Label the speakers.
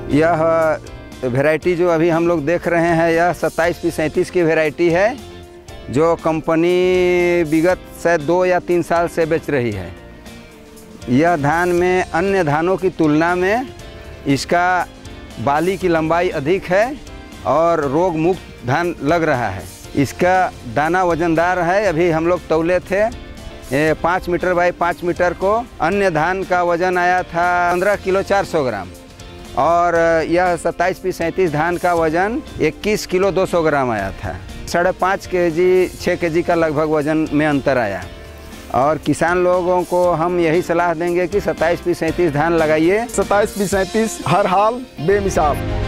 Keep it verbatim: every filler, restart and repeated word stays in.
Speaker 1: यह वैरायटी जो अभी हम लोग देख रहे हैं यह सत्ताईस पी सैंतीस की वैरायटी है, जो कंपनी विगत शायद दो या तीन साल से बेच रही है। यह धान में अन्य धानों की तुलना में इसका बाली की लंबाई अधिक है और रोग मुक्त धान लग रहा है। इसका दाना वजनदार है। अभी हम लोग तौले थे ये पाँच मीटर बाई पाँच मीटर को। अन्य धान का वज़न आया था पंद्रह किलो चार सौ ग्राम और यह सत्ताईस पी सैंतीस धान का वज़न इक्कीस किलो दो सौ ग्राम आया था। साढ़े पाँच के जी छः के जी का लगभग वज़न में अंतर आया। और किसान लोगों को हम यही सलाह देंगे कि सत्ताईस पी सैंतीस धान लगाइए।
Speaker 2: सत्ताईस पी सैंतीस हर हाल बेमिसाल।